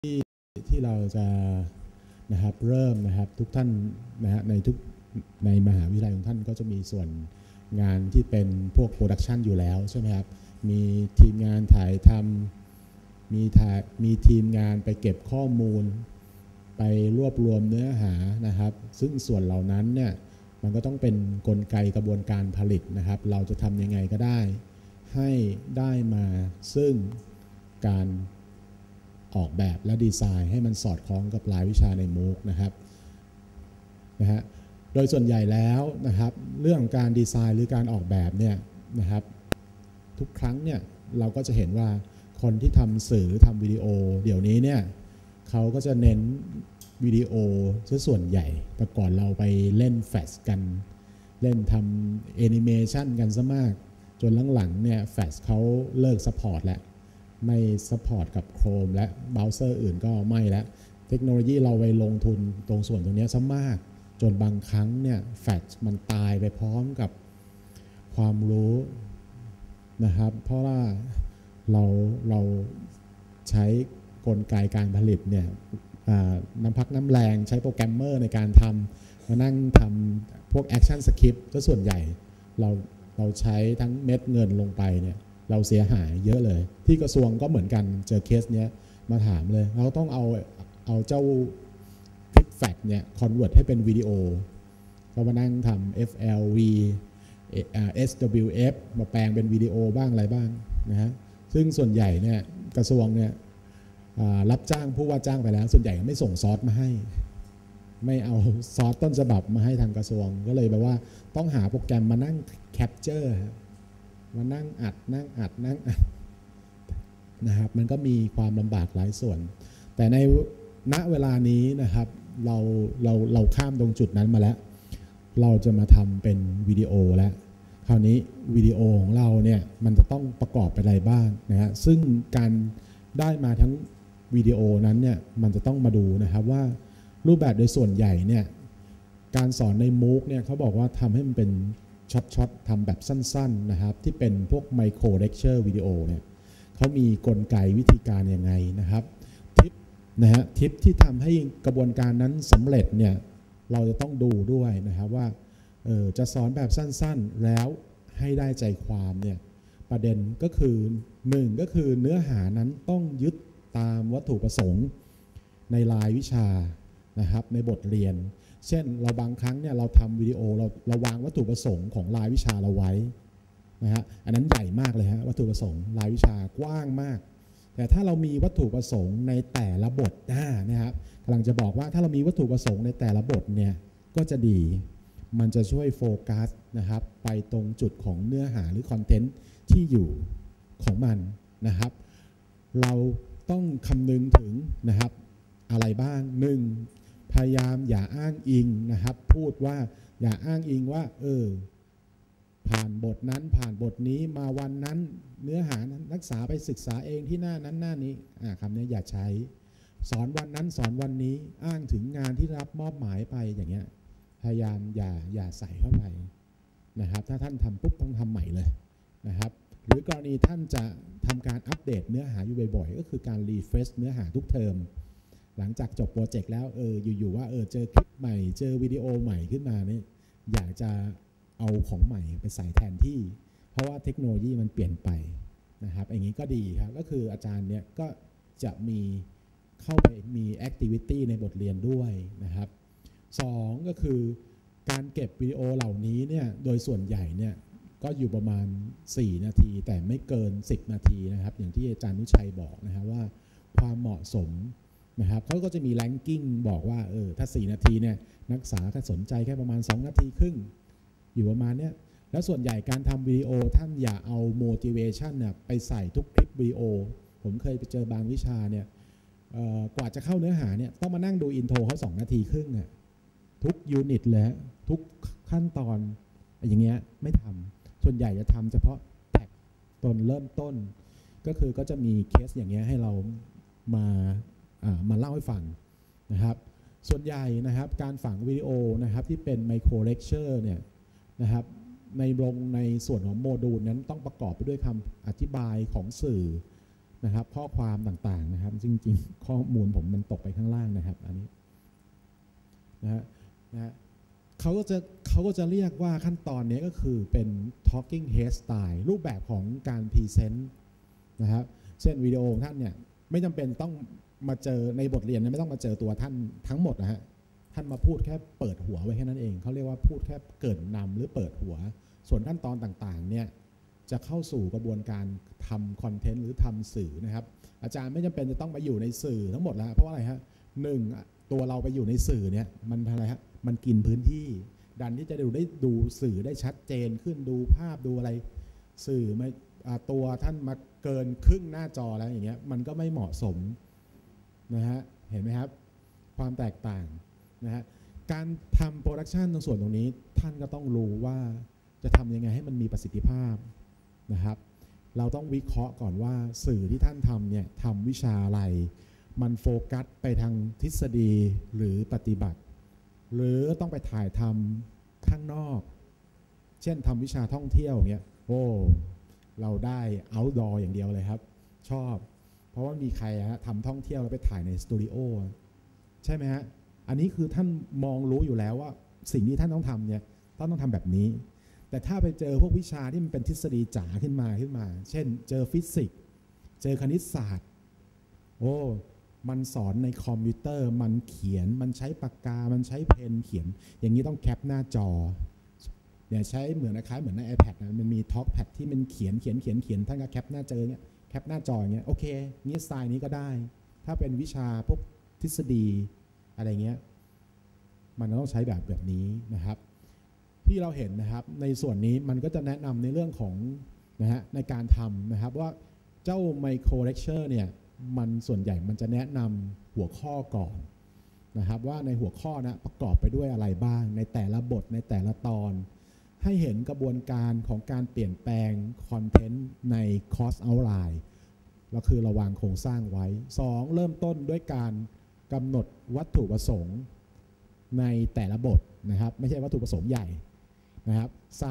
ที่เราจะนะครับเริ่มนะครับทุกท่านนะฮะในมหาวิทยาลัยของท่านก็จะมีส่วนงานที่เป็นพวกโปรดักชันอยู่แล้วใช่ไหมครับมีทีมงานถ่ายทำมีทีมงานไปเก็บข้อมูลไปรวบรวมเนื้อหานะครับซึ่งส่วนเหล่านั้นเนี่ยมันก็ต้องเป็นกลไกกระบวนการผลิตนะครับเราจะทำยังไงก็ได้ให้ได้มาซึ่งการออกแบบและดีไซน์ให้มันสอดคล้องกับรายวิชาในMOOCนะครับโดยส่วนใหญ่แล้วนะครับเรื่องการดีไซน์หรือการออกแบบเนี่ยนะครับทุกครั้งเนี่ยเราก็จะเห็นว่าคนที่ทำสื่อทำวิดีโอเดี๋ยวนี้เนี่ยเขาก็จะเน้นวิดีโอซะส่วนใหญ่แต่ก่อนเราไปเล่นแฟลชกันเล่นทำแอนิเมชันกันซะมากจนหลังๆเนี่ยแฟลชเขาเลิกซัพพอร์ตแล้วไม่ซัพพอร์ตกับ Chrome และเบราว์เซอร์อื่นก็ไม่แล้วเทคโนโลยีเราไปลงทุนตรงส่วนตรงนี้ซะมากจนบางครั้งเนี่ยแฟลชมันตายไปพร้อมกับความรู้นะครับเพราะว่าเราใช้กลไกการผลิตเนี่ยน้ำพักน้ำแรงใช้โปรแกรมเมอร์ในการทำมานั่งทำพวกแอคชั่นสคริปต์ก็ส่วนใหญ่เราใช้ทั้งเม็ดเงินลงไปเนี่ยเราเสียหายเยอะเลยที่กระทรวงก็เหมือนกันเจอเคสเนี้ยมาถามเลยเราต้องเอาเจ้าคลิปแฟกต์เนี่ยคอนเวิร์ตให้เป็นวิดีโอเรามานั่งทำ FLV SWF มาแปลงเป็นวิดีโอบ้างอะไรบ้างนะฮะซึ่งส่วนใหญ่เนี่ยกระทรวงเนี่ยรับจ้างผู้ว่าจ้างไปแล้วส่วนใหญ่ไม่ส่งซอสมาให้ไม่เอาซอสต้นฉบับมาให้ทางกระทรวงก็เลยแบบว่าต้องหาโปรแกรมมานั่งแคปเจอร์มานั่งอัดนะครับมันก็มีความลำบากหลายส่วนแต่ในณเวลานี้นะครับเราข้ามตรงจุดนั้นมาแล้วเราจะมาทำเป็นวิดีโอแล้วคราวนี้วิดีโอของเราเนี่ยมันจะต้องประกอบไปอะไรบ้างนะฮะซึ่งการได้มาทั้งวิดีโอนั้นเนี่ยมันจะต้องมาดูนะครับว่ารูปแบบโดยส่วนใหญ่เนี่ยการสอนในMOOCเนี่ยเขาบอกว่าทำให้มันเป็นช็อตทำแบบสั้นๆนะครับที่เป็นพวกไมโครเลคเชอร์วิดีโอเนี่ยเขามีกลไกวิธีการยังไงนะครับทิปที่ทำให้กระบวนการนั้นสำเร็จเนี่ยเราจะต้องดูด้วยนะครับว่าจะสอนแบบสั้นๆแล้วให้ได้ใจความเนี่ยประเด็นก็คือ1ก็คือเนื้อหานั้นต้องยึดตามวัตถุประสงค์ในรายวิชานะครับในบทเรียนเช่นเราบางครั้งเนี่ยเราทำวิดีโอเราวางวัตถุประสงค์ของรายวิชาเราไว้นะฮะอันนั้นใหญ่มากเลยฮะวัตถุประสงค์รายวิชากว้างมากแต่ถ้าเรามีวัตถุประสงค์ในแต่ละบทนะครับกำลังจะบอกว่าถ้าเรามีวัตถุประสงค์ในแต่ละบทเนี่ยก็จะดีมันจะช่วยโฟกัสนะครับไปตรงจุดของเนื้อหาหรือคอนเทนต์ที่อยู่ของมันนะครับเราต้องคำนึงถึงนะครับอะไรบ้าง1พยายามอย่าอ้างอิงนะครับพูดว่าอย่าอ้างอิงว่าผ่านบทนั้นผ่านบทนี้มาวันนั้นเนื้อหานักศึกษาไปศึกษาเองที่หน้านั้นหน้านี้คำนี้อย่าใช้สอนวันนั้นสอนวันนี้อ้างถึงงานที่รับมอบหมายไปอย่างเงี้ยพยายามอย่าใส่เข้าไปนะครับถ้าท่านทำปุ๊บต้องทำใหม่เลยนะครับหรือกรณีท่านจะทำการอัปเดตเนื้อหาอยู่บ่อยๆก็คือการรีเฟรชเนื้อหาทุกเทอมหลังจากจบโปรเจกต์แล้วอยู่ๆว่าเจอคลิปใหม่เจอวิดีโอใหม่ขึ้นมานี่อยากจะเอาของใหม่ไปใส่แทนที่เพราะว่าเทคโนโลยีมันเปลี่ยนไปนะครับอย่างนี้ก็ดีครับก็คืออาจารย์เนี่ยก็จะมีเข้าไปมีแอคทิวิตี้ในบทเรียนด้วยนะครับ2ก็คือการเก็บวิดีโอเหล่านี้เนี่ยโดยส่วนใหญ่เนี่ยก็อยู่ประมาณ4นาทีแต่ไม่เกิน10นาทีนะครับอย่างที่อาจารย์นุชัยบอกนะครับว่าความเหมาะสมนะครับเขาก็จะมีแรงกิ้งบอกว่าถ้า4นาทีเนี่ยนักศึกษาถ้าสนใจแค่ประมาณ2นาทีครึ่งอยู่ประมาณเนี้ยแล้วส่วนใหญ่การทำวิดีโอท่านอย่าเอา motivation เนี่ยไปใส่ทุกคลิปวิดีโอผมเคยไปเจอบางวิชาเนี่ยกว่าจะเข้าเนื้อหาเนี่ยต้องมานั่งดูอินโทรเขา2นาทีครึ่งเนี่ยทุกยูนิตเลยทุกขั้นตอนอย่างเงี้ยไม่ทำส่วนใหญ่จะทำเฉพาะแท็กตอนเริ่มต้นก็จะมีเคสอย่างเงี้ยให้เรามาเล่าให้ฟังนะครับส่วนใหญ่นะครับการฝังวิดีโอนะครับที่เป็นไมโครเลคเชอร์เนี่ยนะครับในส่วนของโมดูลนั้นต้องประกอบไปด้วยคำอธิบายของสื่อนะครับข้อความต่างๆนะครับจริงๆข้อมูลผมมันตกไปข้างล่างนะครับอันนี้นะเขาก็จะเรียกว่าขั้นตอนนี้ก็คือเป็น talking head style รูปแบบของการพรีเซนต์นะครับเช่นวิดีโอของท่านเนี่ยไม่จำเป็นต้องมาเจอในบทเรียนไม่ต้องมาเจอตัวท่านทั้งหมดนะฮะท่านมาพูดแค่เปิดหัวไว้แค่นั้นเองเขาเรียกว่าพูดแค่เกริ่นนำหรือเปิดหัวส่วนขั้นตอนต่างๆเนี่ยจะเข้าสู่กระบวนการทำคอนเทนต์หรือทำสื่อนะครับอาจารย์ไม่จำเป็นจะต้องมาอยู่ในสื่อทั้งหมดแล้วเพราะว่าอะไรฮะหนึ่งตัวเราไปอยู่ในสื่อเนี่ยมันอะไรฮะมันกินพื้นที่ดันที่จะดูสื่อได้ชัดเจนขึ้นดูภาพดูอะไรสื่อไม่ตัวท่านมาเกินครึ่งหน้าจอแล้วอย่างเงี้ยมันก็ไม่เหมาะสมนะฮะเห็นไหมครับความแตกต่างนะฮะการทำโปรดักชันตรงส่วนตรงนี้ท่านก็ต้องรู้ว่าจะทำยังไงให้มันมีประสิทธิภาพนะครับเราต้องวิเคราะห์ก่อนว่าสื่อที่ท่านทำเนี่ยทำวิชาอะไรมันโฟกัสไปทางทฤษฎีหรือปฏิบัติหรือต้องไปถ่ายทำข้างนอกเช่นทำวิชาท่องเที่ยวเงี้ยโอ้เราได้ outdoor อย่างเดียวเลยครับชอบเพราะว่ามีใครทำท่องเที่ยวแล้วไปถ่ายในสตูดิโอใช่ไหมฮะอันนี้คือท่านมองรู้อยู่แล้วว่าสิ่งที่ท่านต้องทำเนี่ยต้องทำแบบนี้แต่ถ้าไปเจอพวกวิชาที่มันเป็นทฤษฎีจ๋าขึ้นมาเช่นเจอฟิสิกส์เจอคณิตศาสตร์โอ้มันสอนในคอมพิวเตอร์มันเขียนมันใช้ปากกามันใช้เพนเขียนอย่างนี้ต้องแคปหน้าจอเนี่ยใช้เหมือนคล้ายเหมือนใน iPad นะมันมี TalkPad ที่มันเขียนท่านก็แคปหน้าจอเงี้ยแคปหน้าจออย่างเงี้ยโอเคงี้สไตล์นี้ก็ได้ถ้าเป็นวิชาพวกทฤษฎีอะไรเงี้ยมันต้องใช้แบบนี้นะครับที่เราเห็นนะครับในส่วนนี้มันก็จะแนะนำในเรื่องของนะฮะในการทำนะครับว่าเจ้า Micro Lecture เนี่ยมันส่วนใหญ่มันจะแนะนำหัวข้อก่อนนะครับว่าในหัวข้อนะประกอบไปด้วยอะไรบ้างในแต่ละบทในแต่ละตอนให้เห็นกระบวนการของการเปลี่ยนแปลงคอนเทนต์ในคอร์สเอาท์ไลน์เราคือระวางโครงสร้างไว้2เริ่มต้นด้วยการกำหนดวัตถุประสงค์ในแต่ละบทนะครับไม่ใช่วัตถุประสงค์ใหญ่นะครับ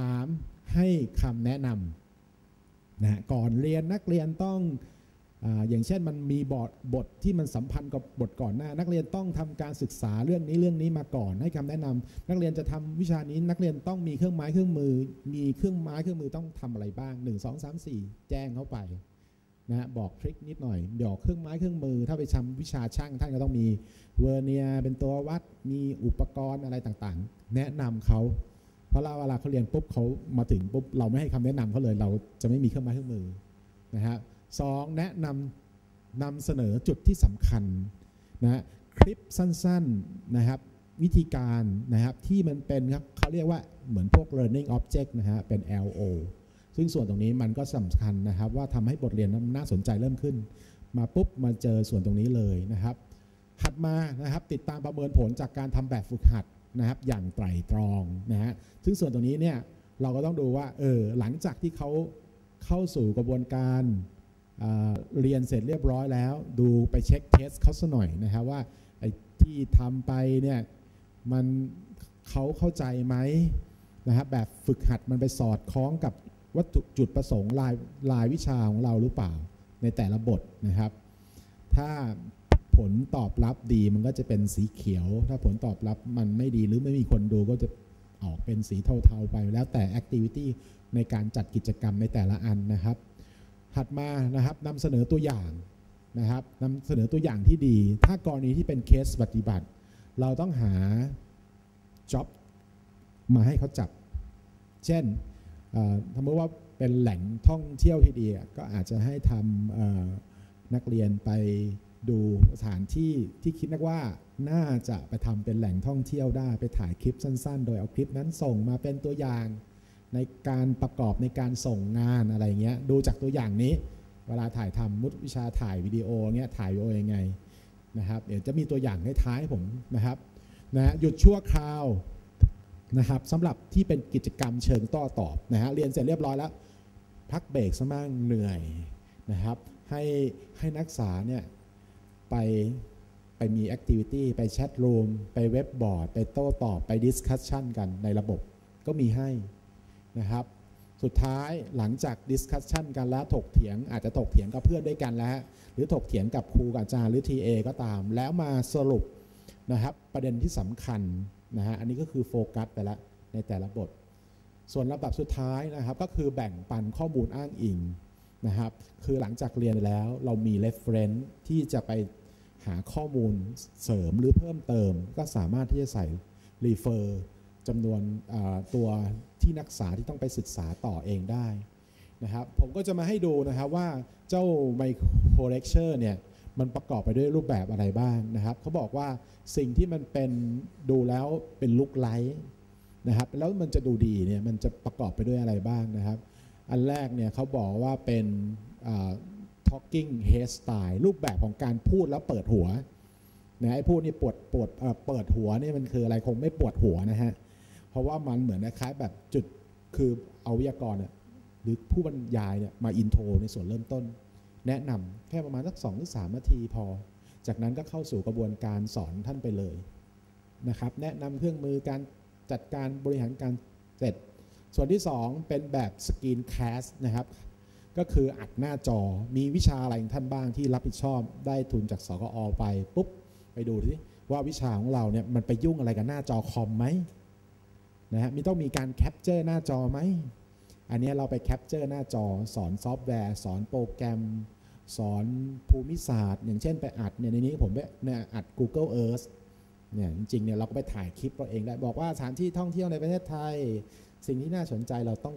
3ให้คำแนะนำนะก่อนเรียนนักเรียนต้องอย่างเช่นมันมีบทที่มันสัมพันธ์กับบทก่อนหน้านักเรียนต้องทำการศึกษาเรื่องนี้มาก่อนให้คำแนะนำนักเรียนจะทำวิชานี้นักเรียนต้องมีเครื่องไม้เครื่องมือมีเครื่องไม้เครื่องมือต้องทำอะไรบ้าง1 2 3 4แจ้งเข้าไปนะบอกทริคนิดหน่อยบอกเครื่องไม้เครื่องมือถ้าไปทำวิชาช่างท่านก็ต้องมีเวอร์เนียร์เป็นตัววัดมีอุปกรณ์อะไรต่างๆแนะนำเขาเพราะเวลาเขาเรียนปุ๊บเขามาถึงปุ๊บเราไม่ให้คำแนะนำเขาเลยเราจะไม่มีเครื่องไม้เครื่องมือนะฮะ2แนะนำเสนอจุดที่สำคัญนะคลิปสั้นๆนะครับวิธีการนะครับที่มันเป็นครับเขาเรียกว่าเหมือนพวก learning object นะฮะเป็น LO ซึ่งส่วนตรงนี้มันก็สำคัญนะครับว่าทำให้บทเรียนน่าสนใจเริ่มขึ้นมาปุ๊บมาเจอส่วนตรงนี้เลยนะครับถัดมานะครับติดตามประเมินผลจากการทำแบบฝึกหัดนะครับอย่างไตร่ตรองนะฮะซึ่งส่วนตรงนี้เนี่ยเราก็ต้องดูว่าหลังจากที่เขาเข้าสู่กระบวนการเรียนเสร็จเรียบร้อยแล้วดูไปเช็คเทสเขาซะหน่อยนะครับว่าไอ้ที่ทำไปเนี่ยมันเขาเข้าใจไหมนะครับแบบฝึกหัดมันไปสอดคล้องกับวัตถุจุดประสงค์ลายวิชาของเราหรือเปล่าในแต่ละบทนะครับถ้าผลตอบรับดีมันก็จะเป็นสีเขียวถ้าผลตอบรับมันไม่ดีหรือไม่มีคนดูก็จะออกเป็นสีเทาๆไปแล้วแต่แอคทิวิตี้ในการจัดกิจกรรมในแต่ละอันนะครับถัดมานะครับนำเสนอตัวอย่างนะครับนำเสนอตัวอย่างที่ดีถ้ากรณีที่เป็นเคสปฏิบัติเราต้องหาจ็อบมาให้เขาจับเช่นสมมติว่าเป็นแหล่งท่องเที่ยวที่ดีก็อาจจะให้ทำนักเรียนไปดูสถานที่ที่คิดว่าน่าจะไปทำเป็นแหล่งท่องเที่ยวได้ไปถ่ายคลิปสั้นๆโดยเอาคลิปนั้นส่งมาเป็นตัวอย่างในการประกอบในการส่งงานอะไรเงี้ยดูจากตัวอย่างนี้เวลาถ่ายทำมุดวิชาถ่ายวิดีโอเงี้ยถ่ายวิดีโอยังไงนะครับเดี๋ยวจะมีตัวอย่างให้ท้ายผมนะครับหยุดชั่วคราวนะครับสำหรับที่เป็นกิจกรรมเชิงโต้ตอบนะฮะเรียนเสร็จเรียบร้อยแล้วพักเบรกสักมั่งเหนื่อยนะครับให้นักศึกษาเนี่ยไปมีแอคทิวิตี้ไปแชทรูมไปเว็บบอร์ดไปโต้ตอบไปดิสคัชชันกันในระบบก็มีให้นะครับสุดท้ายหลังจากดิสคัสชันกันแล้วถกเถียงอาจจะถกเถียงกับเพื่อนด้วยกันแล้วหรือถกเถียงกับครูกับอาจารย์หรือ TA ก็ตามแล้วมาสรุปนะครับประเด็นที่สำคัญนะฮะอันนี้ก็คือโฟกัสไปแล้วในแต่ละบทส่วนลำดับสุดท้ายนะครับก็คือแบ่งปันข้อมูลอ้างอิงนะครับคือหลังจากเรียนแล้วเรามี reference ที่จะไปหาข้อมูลเสริมหรือเพิ่มเติมก็สามารถที่จะใส่ refer จำนวนตัวที่นักศึกษาที่ต้องไปศึกษาต่อเองได้นะครับผมก็จะมาให้ดูนะครับว่าเจ้า micro lecture เนี่ยมันประกอบไปด้วยรูปแบบอะไรบ้างนะครับเขาบอกว่าสิ่งที่มันเป็นดูแล้วเป็นลุคไลท์นะครับแล้วมันจะดูดีเนี่ยมันจะประกอบไปด้วยอะไรบ้างนะครับอันแรกเนี่ยเขาบอกว่าเป็น talking head style รูปแบบของการพูดแล้วเปิดหัวนะไอ้พูดนี่เปิดหัวนี่มันคืออะไรคงไม่ปวดหัวนะฮะเพราะว่ามันเหมือนคล้ายแบบจุดคือเอาวิทยากรหรือผู้บรรยายเนี่ยมาอินโทรในส่วนเริ่มต้นแนะนำแค่ประมาณสัก2 หรือ 3 นาทีพอจากนั้นก็เข้าสู่กระบวนการสอนท่านไปเลยนะครับแนะนำเครื่องมือการจัดการบริหารการเสร็จส่วนที่2เป็นแบบสกรีนแคสนะครับก็คืออัดหน้าจอมีวิชาอะไรของท่านบ้างที่รับผิดชอบได้ทุนจากสกอ.ไปปุ๊บไปดูสิว่าวิชาของเราเนี่ยมันไปยุ่งอะไรกับหน้าจอคอมไหมนะฮะต้องมีการแคปเจอร์หน้าจอไหมอันนี้เราไปแคปเจอร์หน้าจอสอนซอฟต์แวร์สอนโปรแกรมสอนภูมิศาสตร์อย่างเช่นไปอัดในนี้ผมเนี่ยอัด Google Earth เนี่ยจริงๆเนี่ยเราก็ไปถ่ายคลิปเราเองได้บอกว่าสถานที่ท่องเที่ยวในประเทศไทยสิ่งที่น่าสนใจเราต้อง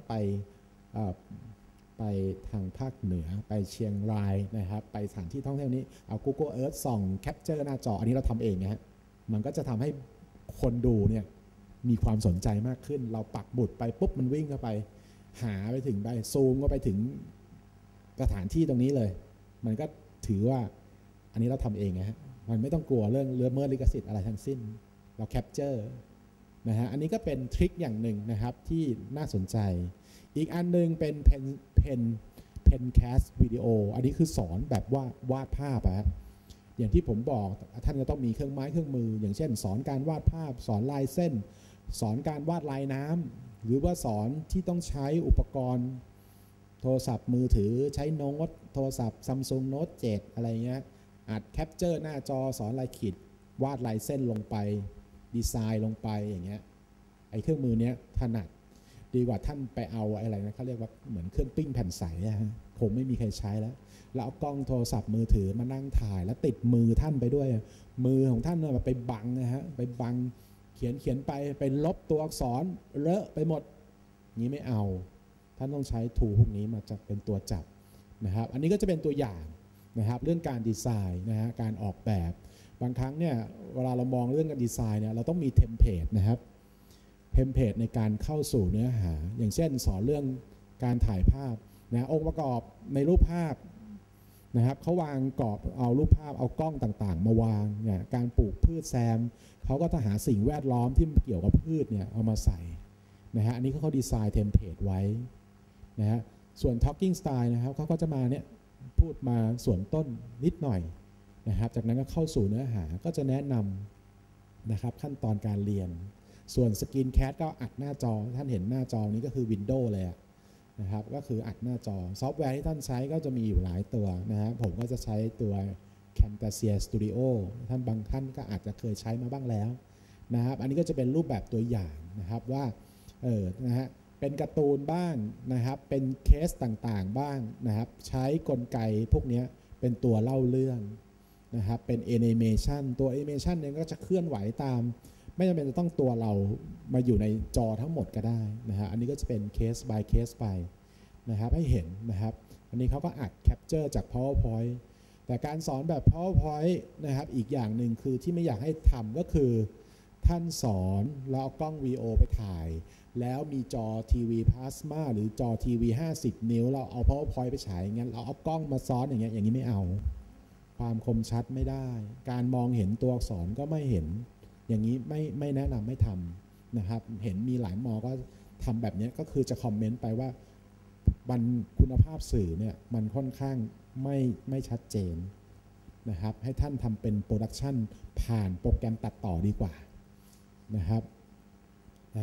ไปทางภาคเหนือไปเชียงรายนะครับไปสถานที่ท่องเที่ยวนี้เอา Google Earth ส่องแคปเจอร์หน้าจออันนี้เราทำเองนะฮะมันก็จะทำให้คนดูเนี่ยมีความสนใจมากขึ้นเราปักหมุดไปปุ๊บมันวิ่งเข้าไปหาไปถึงได้ซูมก็ไปถึงสถานที่ตรงนี้เลยมันก็ถือว่าอันนี้เราทำเองนะฮะมันไม่ต้องกลัวเรื่องละเมิดลิขสิทธิ์อะไรทั้งสิ้นเราแคปเจอร์นะฮะอันนี้ก็เป็นทริคอย่างหนึ่งนะครับที่น่าสนใจอีกอันนึงเป็นเพนแคสวิดีโออันนี้คือสอนแบบว่าวาดภาพอะอย่างที่ผมบอกท่านก็ต้องมีเครื่องไม้เครื่องมืออย่างเช่นสอนการวาดภาพสอนลายเส้นสอนการวาดลายน้ำหรือว่าสอนที่ต้องใช้อุปกรณ์โทรศัพท์มือถือใช้โน้ตโทรศัพท์ Samsung Note 7 อะไรเงี้ยอัดแคปเจอร์หน้าจอสอนลายขีดวาดลายเส้นลงไปดีไซน์ลงไปอย่างเงี้ยไอ้เครื่องมือเนี้ยถนัดดีกว่าท่านไปเอาอะไรนะเขาเรียกว่าเหมือนเครื่องปิ้งแผ่นใสอะฮะคงไม่มีใครใช้แล้วเอากล้องโทรศัพท์มือถือมานั่งถ่ายแล้วติดมือท่านไปด้วยมือของท่านไปบังนะฮะไปบังเขียนไปลบตัวอักษรเลอะไปหมดนี้ไม่เอาท่านต้องใช้ทูพวกนี้มาจะเป็นตัวจับนะครับอันนี้ก็จะเป็นตัวอย่างนะครับเรื่องการดีไซน์นะฮะการออกแบบบางครั้งเนี่ยเวลาเรามองเรื่องการดีไซน์เนี่ยเราต้องมีเทมเพลตนะครับเทมเพลตในการเข้าสู่เนื้อหาอย่างเช่นสอนเรื่องการถ่ายภาพนะองค์ประกอบในรูปภาพนะครับเขาวางกรอบเอารูปภาพเอากล้องต่างๆมาวางเนี่ยการปลูกพืชแซมเขาก็จะหาสิ่งแวดล้อมที่เกี่ยวกับพืชเนี่ยเอามาใส่นะฮะอันนี้เขาดีไซน์เทมเพลตไว้นะฮะส่วน talking style นะครับเขาก็จะมาเนี่ยพูดมาส่วนต้นนิดหน่อยนะครับจากนั้นก็เข้าสู่เนื้อหาก็จะแนะนำนะครับขั้นตอนการเรียนส่วนสกรีนแคสก็อัดหน้าจอท่านเห็นหน้าจอนี้ก็คือ Windows เลยนะครับก็คืออัดหน้าจอซอฟต์แวร์ที่ท่านใช้ก็จะมีอยู่หลายตัวนะฮะผมก็จะใช้ตัว Camtasia Studio ท่านบางท่านก็อาจจะเคยใช้มาบ้างแล้วนะครับอันนี้ก็จะเป็นรูปแบบตัวอย่างนะครับว่านะฮะเป็นการ์ตูนบ้างนะครับเป็นเคสต่างๆบ้างนะครับใช้กลไกพวกนี้เป็นตัวเล่าเรื่องนะครับเป็นแอนิเมชันตัวแอนิเมชันเนี่ยก็จะเคลื่อนไหวตามไม่จำเป็นจะต้องตัวเรามาอยู่ในจอทั้งหมดก็ได้นะฮะอันนี้ก็จะเป็นเคส by เคสไปนะครับให้เห็นนะครับอันนี้เขาก็อัดแคปเจอร์จาก PowerPoint แต่การสอนแบบ PowerPoint นะครับอีกอย่างหนึ่งคือที่ไม่อยากให้ทำก็คือท่านสอนแล้วเอากล้อง VO ไปถ่ายแล้วมีจอทีวีพลาสมาหรือจอทีวี50 นิ้วเราเอา PowerPoint ไปฉายอย่างเงี้ยเราเอากล้องมาซ้อนอย่างเงี้ยอย่างนี้ไม่เอาความคมชัดไม่ได้การมองเห็นตัวอักษรก็ไม่เห็นอย่างนี้ไม่แนะนำไม่ทำนะครับเห็นมีหลายมอก็ทำแบบนี้ก็คือจะคอมเมนต์ไปว่าคุณภาพสื่อเนี่ยมันค่อนข้างไม่ชัดเจนนะครับให้ท่านทำเป็นโปรดักชันผ่านโปรแกรมตัดต่อดีกว่านะครับขั้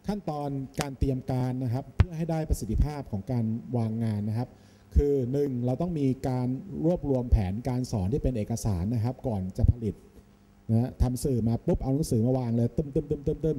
ขั้นตอนการเตรียมการนะครับเพื่อให้ได้ประสิทธิภาพของการวางงานนะครับคือ 1. เราต้องมีการรวบรวมแผนการสอนที่เป็นเอกสารนะครับก่อนจะผลิตนะทำสื่อมาปุ๊บเอาหนังสือมาวางเลยตึ้ม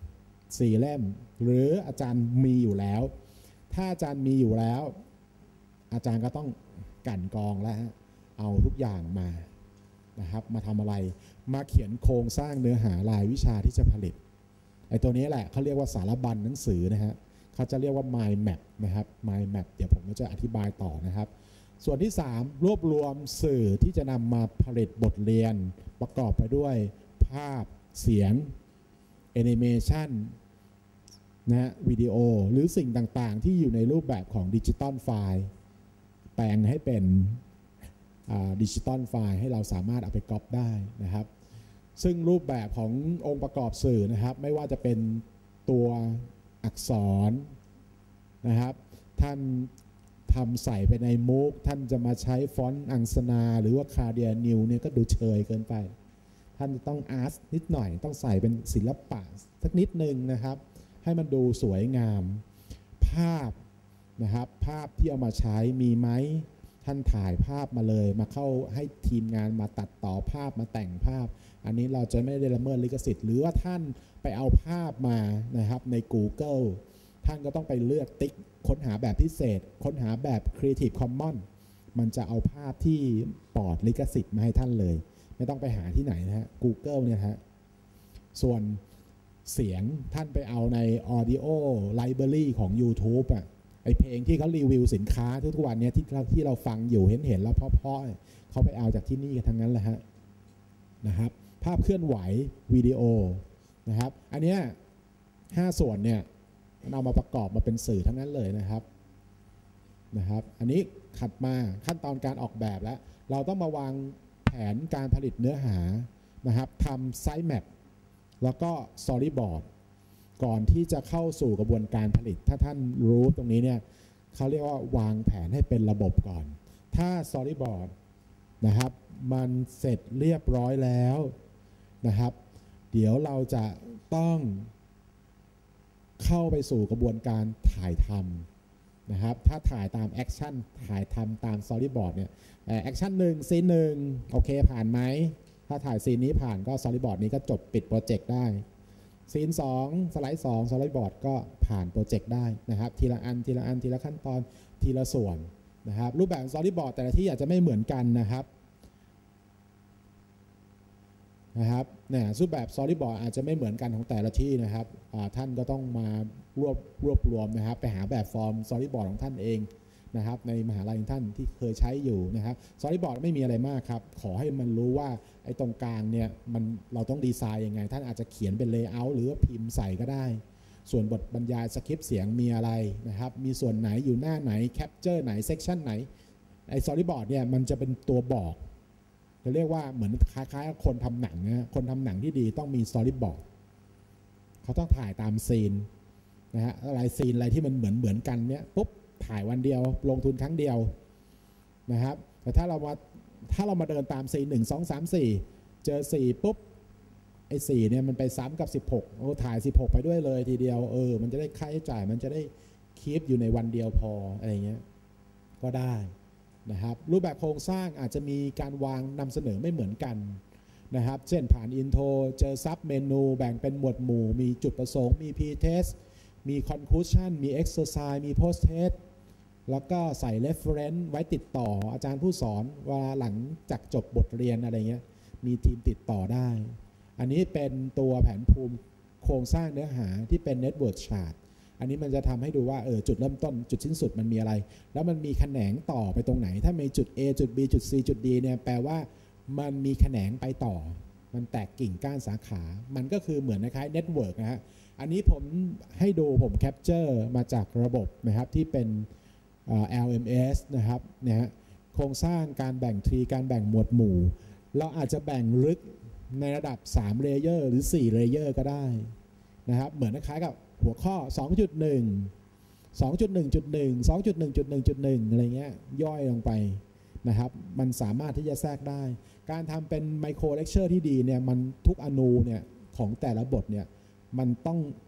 4 เล่มหรืออาจารย์มีอยู่แล้วถ้าอาจารย์มีอยู่แล้วอาจารย์ก็ต้องกั่นกรองแล้วเอาทุกอย่างมานะครับมาทำอะไรมาเขียนโครงสร้างเนื้อหารายวิชาที่จะผลิตไอ้ตัวนี้แหละเขาเรียกว่าสารบัญหนังสือนะฮะเขาจะเรียกว่า mind map นะครับ mind map เดี๋ยวผมก็จะอธิบายต่อนะครับส่วนที่ 3 รวบรวมสื่อที่จะนำมาผลิตบทเรียนประกอบไปด้วยภาพเสียงแอนิเมชันนะวิดีโอหรือสิ่งต่างๆที่อยู่ในรูปแบบของดิจิตอลไฟล์แปลงให้เป็นดิจิตอลไฟล์ให้เราสามารถเอาไปก๊อปได้นะครับซึ่งรูปแบบขององค์ประกอบสื่อนะครับไม่ว่าจะเป็นตัวอักษรนะครับท่านทำใส่ไปในมูกท่านจะมาใช้ฟอนต์อังสนาหรือว่าคาเดียนิวเนี่ยก็ดูเชยเกินไปท่านจะต้องอาร์ตนิดหน่อยต้องใส่เป็นศิลปะสักนิดนึงนะครับให้มันดูสวยงามภาพนะครับภาพที่เอามาใช้มีไหมท่านถ่ายภาพมาเลยมาเข้าให้ทีมงานมาตัดต่อภาพมาแต่งภาพอันนี้เราจะไม่ได้ละเมิดลิขสิทธิ์หรือว่าท่านไปเอาภาพมานะครับใน Google ท่านก็ต้องไปเลือกติ๊กค้นหาแบบพิเศษค้นหาแบบ Creative Commons มันจะเอาภาพที่ปลอดลิขสิทธิ์มาให้ท่านเลยไม่ต้องไปหาที่ไหนนะฮะ Google เนี่ยฮะส่วนเสียงท่านไปเอาใน Audio Library ของ YouTube อ่ะไอเพลงที่เขารีวิวสินค้าทุกวันนี้ที่เราฟังอยู่เห็นแล้วเพราะๆเขาไปเอาจากที่นี่กันทั้งนั้นแหละฮะนะครับภาพเคลื่อนไหววิดีโอนะครับอันเนี้ย5 ส่วนเนี่ยเอามาประกอบมาเป็นสื่อทั้งนั้นเลยนะครับอันนี้ถัดมาขั้นตอนการออกแบบแล้วเราต้องมาวางแผนการผลิตเนื้อหานะครับทำไซต์แมปแล้วก็สตอรี่บอร์ดก่อนที่จะเข้าสู่กระบวนการผลิตถ้าท่านรู้ตรงนี้เนี่ยเขาเรียกว่าวางแผนให้เป็นระบบก่อนถ้าสตอรี่บอร์ดนะครับมันเสร็จเรียบร้อยแล้วนะครับเดี๋ยวเราจะต้องเข้าไปสู่กระบวนการถ่ายทำนะครับถ้าถ่ายตามแอคชั่นถ่ายทำตามสตอรี่บอร์ดเนี่ยแอคชั่น1ซีน1โอเคผ่านไหมถ้าถ่ายซีนนี้ผ่านก็สตอรี่บอร์ดนี้ก็จบปิดโปรเจกต์ได้ซีน2สไลด์2สไลด์บอร์ดก็ผ่านโปรเจกต์ได้นะครับทีละอันทีละขั้นตอนทีละส่วนนะครับรูปแบบสตอรี่บอร์ดแต่ละที่อาจจะไม่เหมือนกันนะครับเนี่ยรูปแบบสตอรี่บอร์ดอาจจะไม่เหมือนกันของแต่ละที่นะครับท่านก็ต้องมารวบรวมนะครับไปหาแบบฟอร์มสตอรี่บอร์ดของท่านเองนะครับในมหาลัยของท่านที่เคยใช้อยู่นะครับสตอรี่บอร์ดไม่มีอะไรมากครับขอให้มันรู้ว่าไอ้ตรงกลางเนี่ยเราต้องดีไซน์ยังไงท่านอาจจะเขียนเป็นเลเยอร์หรือว่าพิมพ์ใส่ก็ได้ส่วนบทบรรยายสคริปต์เสียงมีอะไรนะครับมีส่วนไหนอยู่หน้าไหนแคปเจอร์ไหนเซกชันไหนไอ้สตอรี่บอร์ดเนี่ยมันจะเป็นตัวบอกจะเรียกว่าเหมือนคล้ายๆคนทำหนังนะคนทำหนังที่ดีต้องมีสตอรี่บอร์ดเขาต้องถ่ายตามซีนนะฮะอะไรซีนอะไรที่มันเหมือนกันเนี่ยปุ๊บถ่ายวันเดียวลงทุนครั้งเดียวนะครับแต่ถ้าเรามาเดินตามซีน1 2 3 4เจอ4ปุ๊บไอ้4เนี่ยมันไปซ้ำกับ16โอ้ถ่าย16ไปด้วยเลยทีเดียวมันจะได้ค่าใช้จ่ายมันจะได้คีปอยู่ในวันเดียวพออะไรเงี้ยก็ได้นะครับรูปแบบโครงสร้างอาจจะมีการวางนำเสนอไม่เหมือนกันนะครับเช่นผ่านอินโทรเจอซับเมนูแบ่งเป็นหมวดหมู่มีจุดประสงค์มี P-test มี conclusion มี exercise มี post test แล้วก็ใส่ reference ไว้ติดต่ออาจารย์ผู้สอนว่าหลังจากจบบทเรียนอะไรเงี้ยมีทีมติดต่อได้อันนี้เป็นตัวแผนภูมิโครงสร้างเนื้อหาที่เป็น network chart อันนี้มันจะทำให้ดูว่าจุดเริ่มต้นจุดสิ้นสุดมันมีอะไรแล้วมันมีแขนงต่อไปตรงไหนถ้ามีจุด A จุด B จุด C จุด D เนี่ยแปลว่ามันมีแขนงไปต่อมันแตกกิ่งก้านสาขามันก็คือเหมือนคล้ายๆเน็ตเวิร์กนะฮะอันนี้ผมให้ดูผมแคปเจอร์มาจากระบบนะครับที่เป็นLMS นะครับนะฮะโครงสร้างการแบ่งทรีการแบ่งหมวดหมู่เราอาจจะแบ่งลึกในระดับ3เลเยอร์หรือ4เลเยอร์ก็ได้นะครับเหมือนคล้ายๆกับหัวข้อ 2.1 2.1.1 2.1.1.1 อะไรเงี้ยย่อยลงไปนะครับมันสามารถที่จะแทรกได้การทำเป็นไมโครเลคเชอร์ที่ดีเนี่ยมันทุกอนูเนี่ยของแต่ละบทเนี่ยมันต้อง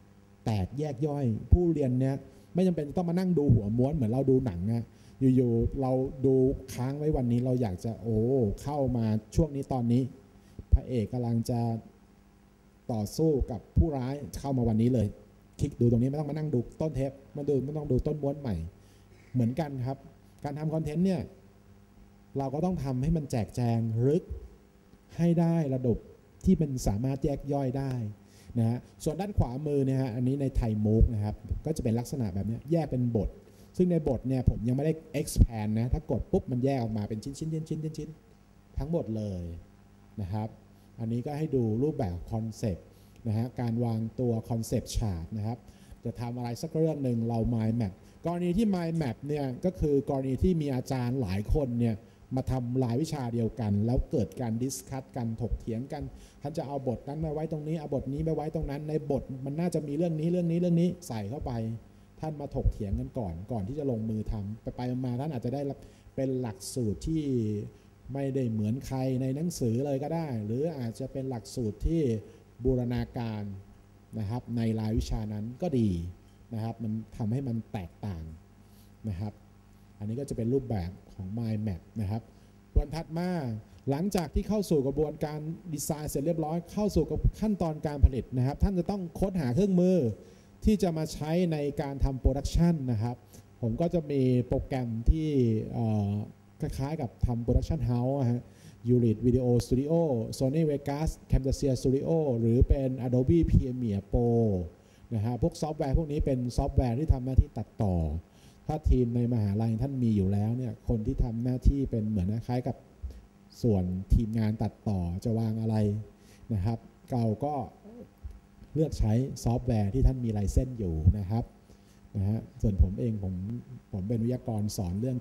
แตกแยกย่อยผู้เรียนเนี่ยไม่จำเป็นต้องมานั่งดูหัวม้วนเหมือนเราดูหนังนะอยู่ๆเราดูค้างไว้วันนี้เราอยากจะเข้ามาช่วงนี้ตอนนี้พระเอกกำลังจะต่อสู้กับผู้ร้ายเข้ามาวันนี้เลยคลิกดูตรงนี้ไม่ต้องมานั่งดูต้นเทปไม่ต้องดูต้นม้วนใหม่เหมือนกันครับการทำคอนเทนต์เนี่ยเราก็ต้องทำให้มันแจกแจงลึกให้ได้ระดับที่มันสามารถแยกย่อยได้นะฮะส่วนด้านขวามือเนี่ยฮะอันนี้ในไทยมูฟนะครับก็จะเป็นลักษณะแบบนี้แยกเป็นบทซึ่งในบทเนี่ยผมยังไม่ได้ expand นะถ้ากดปุ๊บมันแยกออกมาเป็นชิ้นทั้งหมดเลยนะครับอันนี้ก็ให้ดูรูปแบบคอนเซปต์นะฮะการวางตัวคอนเซปต์ชาร์ตนะครับจะทำอะไรสักเรื่องหนึ่งเรา mind map กรณีที่ mind map เนี่ยก็คือกรณีที่มีอาจารย์หลายคนเนี่ยมาทำรายวิชาเดียวกันแล้วเกิดการดิสคัสกันถกเถียงกันท่านจะเอาบทนั้นมาไว้ตรงนี้เอาบทนี้ไปไว้ตรงนั้นในบทมันน่าจะมีเรื่องนี้ใส่เข้าไปท่านมาถกเถียงกันก่อนที่จะลงมือทำไปมาท่านอาจจะได้เป็นหลักสูตรที่ไม่ได้เหมือนใครในหนังสือเลยก็ได้หรืออาจจะเป็นหลักสูตรที่บูรณาการนะครับในรายวิชานั้นก็ดีนะครับมันทำให้มันแตกต่างนะครับอันนี้ก็จะเป็นรูปแบบของ Mind Map นะครับวันถัดมาหลังจากที่เข้าสู่กระบวนการดีไซน์เสร็จเรียบร้อยเข้าสู่ขั้นตอนการผลิตนะครับท่านจะต้องค้นหาเครื่องมือที่จะมาใช้ในการทำโปรดักชันนะครับผมก็จะมีโปรแกรมที่คล้ายๆกับทำโปรดักชันเฮาส์ฮะ Unity Video Studio Sony Vegas Camtasia Studio หรือเป็น Adobe Premiere Pro นะฮะพวกซอฟต์แวร์พวกนี้เป็นซอฟต์แวร์ที่ทำหน้าที่ตัดต่อถ้าทีมในมหาลัยท่านมีอยู่แล้วเนี่ยคนที่ทำหน้าที่เป็นเหมือนคล้ายกับส่วนทีมงานตัดต่อจะวางอะไรนะครับเราก็เลือกใช้ซอฟต์แวร์ที่ท่านมีไลเซนส์อยู่นะครับนะฮะส่วนผมเองผมเป็นวิทยากรสอนเรื่อง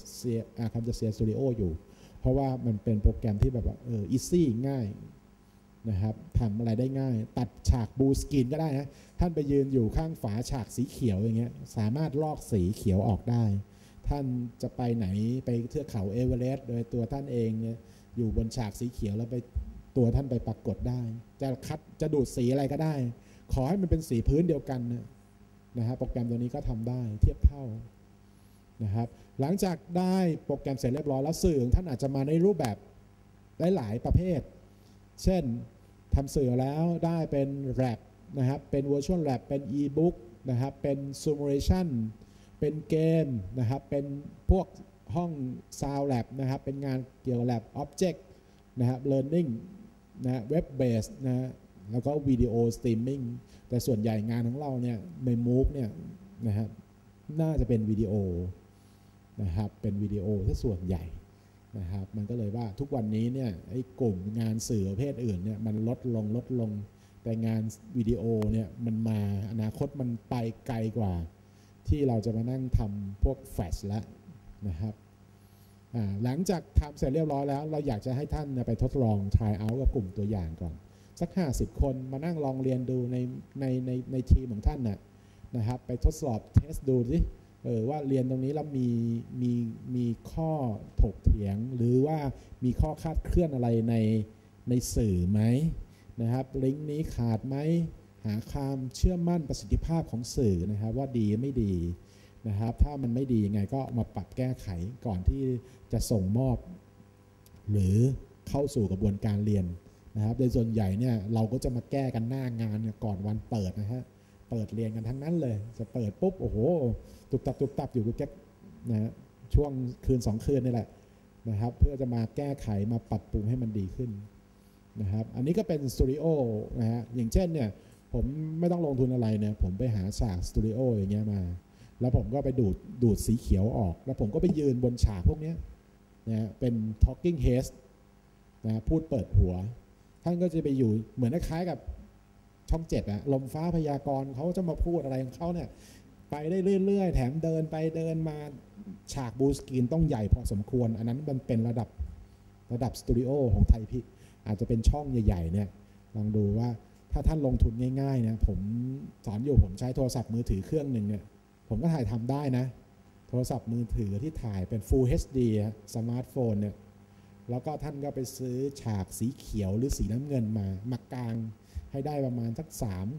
Camtasia Studio อยู่เพราะว่ามันเป็นโปรแกรมที่แบบว่าeasy ง่ายนะครับทำอะไรได้ง่ายตัดฉากบูสกรีนก็ได้นะท่านไปยืนอยู่ข้างฝาฉากสีเขียวอย่างเงี้ยสามารถลอกสีเขียวออกได้ท่านจะไปไหนไปเทือกเขาเอเวอเรสต์โดยตัวท่านเองเนี่ยอยู่บนฉากสีเขียวแล้วไปตัวท่านไปปรากฏได้จะดูดสีอะไรก็ได้ขอให้มันเป็นสีพื้นเดียวกันนะฮะโปรแกรมตัวนี้ก็ทำได้เทียบเท่านะครับหลังจากได้โปรแกรมเสร็จเรียบร้อยแล้วสื่อของท่านอาจจะมาในรูปแบบหลายประเภทเช่นทำสื่อแล้วได้เป็นแรปนะครับเป็น virtual lab เป็น e-book นะครับเป็น simulation เป็นเกมนะครับเป็นพวกห้อง sound lab นะครับเป็นงานเกี่ยวกับ lab object นะครับ learning นะ web based นะแล้วก็วิดีโอสตรีมมิ่งแต่ส่วนใหญ่งานของเราเนี่ยใน MOOC เนี่ยนะครับน่าจะเป็นวิดีโอนะครับเป็นวิดีโอที่ส่วนใหญ่นะครับมันก็เลยว่าทุกวันนี้เนี่ยไอ้กลุ่มงานสื่อประเภทอื่นเนี่ยมันลดลงแต่งานวิดีโอเนี่ยมันมาอนาคตมันไปไกลกว่าที่เราจะมานั่งทำพวกแฟลชแล้วนะครับหลังจากทำเสร็จเรียบร้อยแล้วเราอยากจะให้ท่านไปทดลอง try out กับกลุ่มตัวอย่างก่อนสัก50คนมานั่งลองเรียนดูในทีมของท่านนะครับไปทดสอบเทสดูสิว่าเรียนตรงนี้แล้วมีข้อถกเถียงหรือว่ามีข้อคาดเคลื่อนอะไรในสื่อไหมนะครับลิงก์นี้ขาดไหมหาความเชื่อมั่นประสิทธิภาพของสื่อนะครับว่าดีไม่ดีนะครับถ้ามันไม่ดียังไงก็มาปรับแก้ไขก่อนที่จะส่งมอบหรือเข้าสู่กระบวนการเรียนนะครับโดยส่วนใหญ่เนี่ยเราก็จะมาแก้กันหน้างานก่อนวันเปิดนะฮะเปิดเรียนกันทั้งนั้นเลยจะเปิดปุ๊บโอ้โหตุบตับอยู่แก๊กนะช่วงคืน2คืนนี่แหละนะครับเพื่อจะมาแก้ไขมาปรับปรุงให้มันดีขึ้นนะครับอันนี้ก็เป็นสตูดิโอนะฮะอย่างเช่นเนี่ยผมไม่ต้องลงทุนอะไรเนี่ยผมไปหาฉากสตูดิโออย่างเงี้ยมาแล้วผมก็ไปดูดสีเขียวออกแล้วผมก็ไปยืนบนฉากพวกนี้นะเป็น talking head นะพูดเปิดหัวท่านก็จะไปอยู่เหมือนคล้ายกับช่อง7ลมฟ้าพยากรณ์เขาจะมาพูดอะไรของเขาเนี่ยไปได้เรื่อยๆแถมเดินไปเดินมาฉากบูสกรีนต้องใหญ่พอสมควรอันนั้นมันเป็นระดับสตูดิโอของไทยพิกอาจจะเป็นช่องใหญ่ๆเนี่ยลองดูว่าถ้าท่านลงทุนง่ายๆเนี่ยผมสอนอยู่ผมใช้โทรศัพท์มือถือเครื่องหนึ่งเนี่ยผมก็ถ่ายทำได้นะโทรศัพท์มือถือที่ถ่ายเป็น Full HD สมาร์ทโฟนเนี่ยแล้วก็ท่านก็ไปซื้อฉากสีเขียวหรือสีน้ำเงินมากางให้ได้ประมาณสัก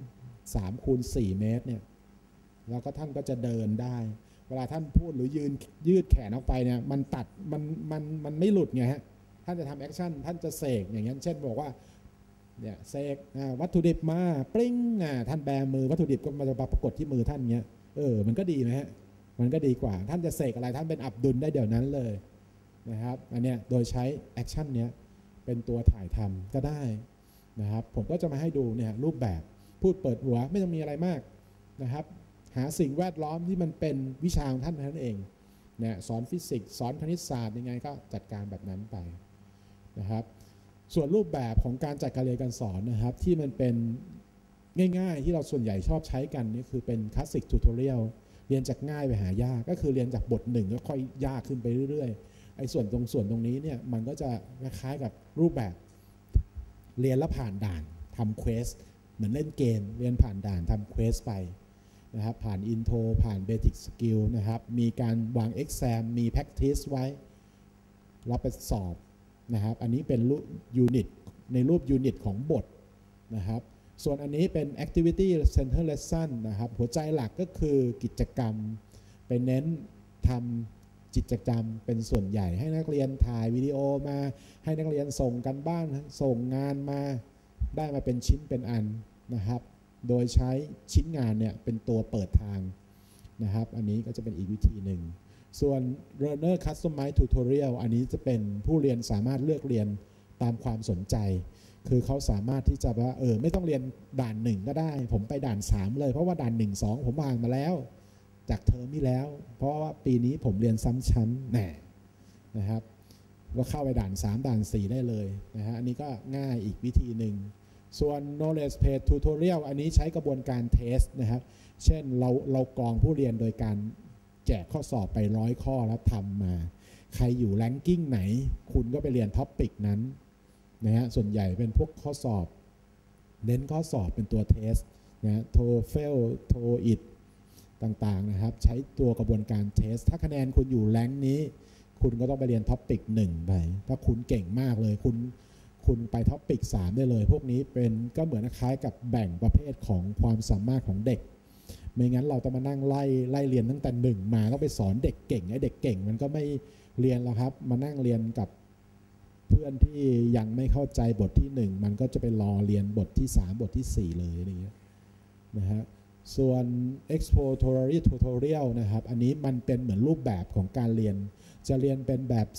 3 คูณ 4 เมตรเนี่ยแล้วก็ท่านก็จะเดินได้เวลาท่านพูดหรือยืดแขนออกไปเนี่ยมันตัดมันไม่หลุดไงฮะท่านจะทำแอคชั่นท่านจะเสกอย่างเงี้ยเช่นบอกว่าเนี่ยเสกวัตถุดิบมาปริ้งท่านแบมือวัตถุดิบก็มาจะปรากฏที่มือท่านเงี้ยมันก็ดีไหมฮะมันก็ดีกว่าท่านจะเสกอะไรท่านเป็นอับดุลได้เดี๋ยวนั้นเลยนะครับอันเนี้ยโดยใช้แอคชั่นเนี้ยเป็นตัวถ่ายทำก็ได้นะครับผมก็จะมาให้ดูเนี่ยรูปแบบพูดเปิดหัวไม่ต้องมีอะไรมากนะครับหาสิ่งแวดล้อมที่มันเป็นวิชาของท่านเท่านั้นเองเนี่ยสอนฟิสิกส์สอนคณิตศาสตร์ยังไงก็จัดการแบบนั้นไปนะครับส่วนรูปแบบของการจัดการเรียนการสอนนะครับที่มันเป็นง่ายๆที่เราส่วนใหญ่ชอบใช้กันนี่คือเป็นคลาสสิกทูตอเรียลเรียนจากง่ายไปหายากก็คือเรียนจากบทหนึ่งแล้วค่อยยากขึ้นไปเรื่อยๆไอ้ส่วนตรงนี้เนี่ยมันก็จะคล้ายๆกับรูปแบบเรียนแล้วผ่านด่านทำเควสเหมือนเล่นเกมเรียนผ่านด่านทำเควสไปนะครับผ่านอินโทรผ่านเบสิกสกิลนะครับมีการวางเอ็กซมมีแพคทิสไว้รับไปสอบนะครับอันนี้เป็นยูนิตในรูปยูนิตของบทนะครับส่วนอันนี้เป็น activity center lesson นะครับหัวใจหลักก็คือกิจกรรมไปเน้นทำกิจกรรมเป็นส่วนใหญ่ให้นักเรียนถ่ายวิดีโอมาให้นักเรียนส่งกันบ้านส่งงานมาได้มาเป็นชิ้นเป็นอันนะครับโดยใช้ชิ้นงานเนี่ยเป็นตัวเปิดทางนะครับอันนี้ก็จะเป็นอีกวิธีหนึ่งส่วน learner customize tutorial อันนี้จะเป็นผู้เรียนสามารถเลือกเรียนตามความสนใจคือเขาสามารถที่จะว่าไม่ต้องเรียนด่าน1ก็ได้ผมไปด่าน3เลยเพราะว่าด่าน1 2ผมผ่านมาแล้วจากเทอมที่แล้วเพราะว่าปีนี้ผมเรียนซ้ำชั้นนะครับก็เข้าไปด่าน3ด่าน4ได้เลยนะฮะอันนี้ก็ง่ายอีกวิธีหนึ่งส่วน knowledge based tutorial อันนี้ใช้กระบวนการ test นะครับเช่นเรากรองผู้เรียนโดยการแจกข้อสอบไป100 ข้อแล้วทำมาใครอยู่ ranking ไหนคุณก็ไปเรียน topic นั้นนะฮะส่วนใหญ่เป็นพวกข้อสอบเน้นข้อสอบเป็นตัว test นะ TOEFL TOEIC ต่างๆนะครับใช้ตัวกระบวนการ test ถ้าคะแนนคุณอยู่แรงนี้คุณก็ต้องไปเรียน topic 1ไปถ้าคุณเก่งมากเลยคุณไป topic 3ได้เลยพวกนี้เป็นก็เหมือนคล้ายกับแบ่งประเภทของความสามารถของเด็กไม่งั้นเราต้องมานั่งไล่เรียนตั้งแต่1มาต้องไปสอนเด็กเก่งไอ้เด็กเก่งมันก็ไม่เรียนแล้วครับมานั่งเรียนกับเพื่อนที่ยังไม่เข้าใจบทที่1มันก็จะไปรอเรียนบทที่3บทที่4เลยอย่างเงี้ยนะฮะส่วน exploratory tutorial นะครับอันนี้มันเป็นเหมือนรูปแบบของการเรียนจะเรียนเป็นแบบ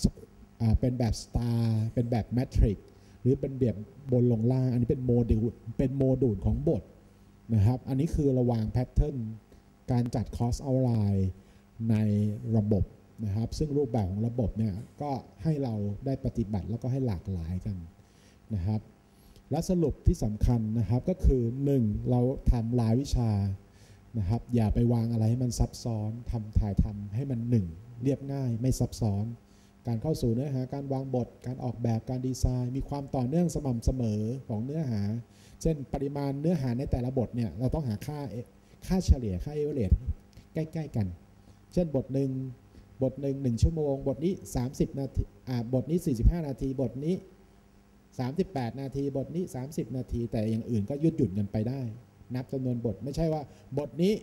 star เป็นแบบ matrix หรือเป็นแบบบนลงล่างอันนี้เป็นโมดูลของบทนะครับอันนี้คือระวางแพทเทิร์นการจัดคอร์สเอาไลน์ในระบบนะครับซึ่งรูปแบบของระบบเนี่ยก็ให้เราได้ปฏิบัติแล้วก็ให้หลากหลายกันนะครับและสรุปที่สำคัญนะครับก็คือ1เราทำรายวิชานะครับอย่าไปวางอะไรให้มันซับซ้อนถ่ายทำให้มัน1เรียบง่ายไม่ซับซ้อนการเข้าสู่เนื้อหาการวางบทการออกแบบการดีไซน์มีความต่อเนื่องสม่ำเสมอของเนื้อหาเช่นปริมาณเนื้อหาในแต่ละบทเนี่ยเราต้องหาค่าเฉลี่ยค่าเอเวอเรจใกล้ๆกันเช่นบทหนึ่ง1 ชั่วโมงบทนี้30 นาทีบทนี้45 นาทีบทนี้38 นาทีบทนี้30 นาทีแต่อย่างอื่นก็หยุดกันไปได้นับจำนวนบทไม่ใช่ว่าบทนี้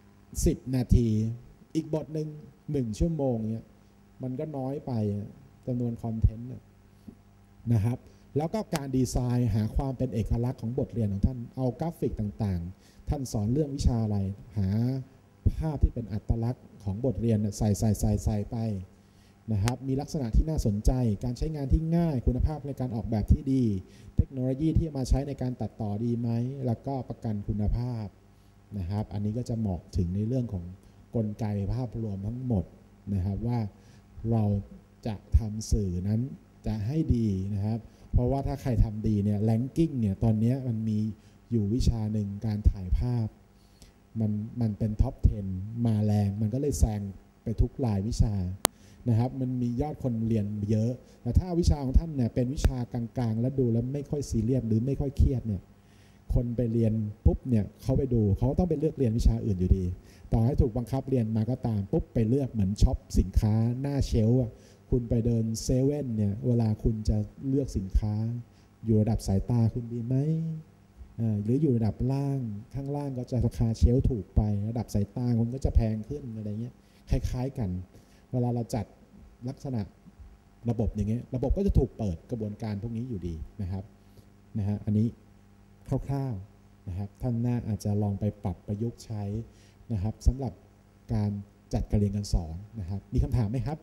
10 นาทีอีกบทหนึ่ง1 ชั่วโมงเนี่ยมันก็น้อยไปจำนวนคอนเทนต์นะครับแล้วก็การดีไซน์หาความเป็นเอกลักษณ์ของบทเรียนของท่านเอากราฟิกต่างๆท่านสอนเรื่องวิชาอะไรหาภาพที่เป็นอัตลักษณ์ของบทเรียนใส่ไปนะครับมีลักษณะที่น่าสนใจการใช้งานที่ง่ายคุณภาพในการออกแบบที่ดีเทคโนโลยีที่มาใช้ในการตัดต่อดีไหมแล้วก็ประกันคุณภาพนะครับอันนี้ก็จะเหมาะถึงในเรื่องของกลไกภาพรวมทั้งหมดนะครับว่าเราจะทำสื่อนั้นจะให้ดีนะครับเพราะว่าถ้าใครทำดีเนี่ยแรงกิ้งเนี่ยตอนนี้มันมีอยู่วิชาหนึ่งการถ่ายภาพมันเป็นท็อป 10 มาแรงมันก็เลยแซงไปทุกรายวิชานะครับมันมียอดคนเรียนเยอะแต่ถ้าวิชาของท่านเนี่ยเป็นวิชากลางๆแล้วดูแล้วไม่ค่อยซีเรียสหรือไม่ค่อยเครียดเนี่ยคนไปเรียนปุ๊บเนี่ยเขาไปดูเขาต้องไปเลือกเรียนวิชาอื่นอยู่ดีต่อให้ถูกบังคับเรียนมาก็ตามปุ๊บไปเลือกเหมือนช็อปสินค้าหน้าเชลฟ์คุณไปเดินเซเว่นเนี่ยเวลาคุณจะเลือกสินค้าอยู่ระดับสายตาคุณดีไหมหรืออยู่ระดับล่างข้างล่างก็จะราคาเชลถูกไประดับสายตาคุณก็จะแพงขึ้นอะไรเงี้ยคล้ายๆกันเวลาเราจัดลักษณะระบบอย่างเงี้ยระบบก็จะถูกเปิดกระบวนการพวกนี้อยู่ดีนะครับอันนี้คร่าวๆนะครับท่านน่าอาจจะลองไปปรับประยุกต์ใช้นะครับสำหรับการจัดการเรียนการสอนนะครับมีคำถามไหมครับ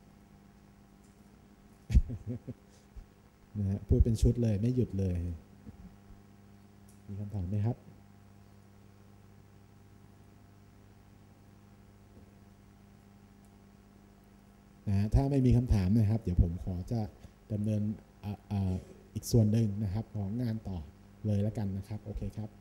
นะฮะพูดเป็นชุดเลยไม่หยุดเลยมีคำถามไหมครับถ้าไม่มีคำถามนะครับเดี๋ยวผมขอจะดำเนินอีกส่วนหนึ่งนะครับของงานต่อเลยแล้วกันนะครับโอเคครับ